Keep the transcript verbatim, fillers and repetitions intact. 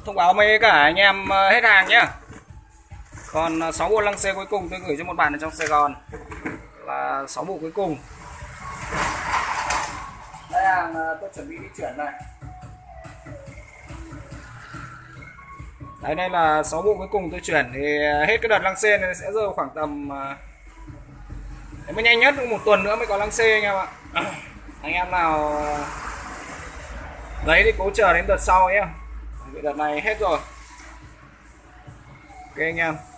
thông báo với cả anh em hết hàng nhá. Còn sáu bộ lăng xê cuối cùng tôi gửi cho một bạn ở trong Sài Gòn là sáu bộ cuối cùng. Đây hàng tôi chuẩn bị đi chuyển này. Đấy, đây là sáu bộ cuối cùng tôi chuyển thì hết cái đợt lăng xê này sẽ rơi khoảng tầm mới nhanh nhất một tuần nữa mới có lăng xê anh em ạ. Anh em nào đấy thì cố chờ đến đợt sau nhé. Đợt này hết rồi. Ok anh em.